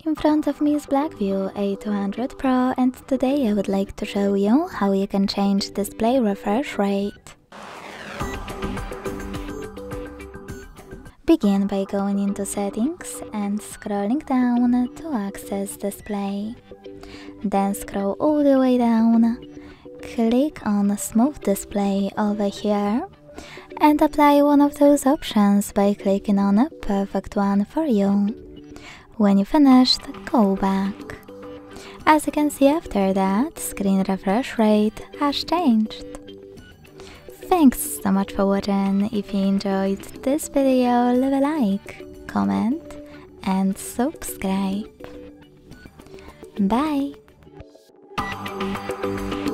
In front of me is Blackview A200 Pro, and today I would like to show you how you can change display refresh rate. Begin by going into Settings and scrolling down to access Display. Then scroll all the way down, click on Smooth Display over here, and apply one of those options by clicking on a perfect one for you. When you finished, go back. As you can see after that, screen refresh rate has changed. Thanks so much for watching. If you enjoyed this video, leave a like, comment and subscribe. Bye!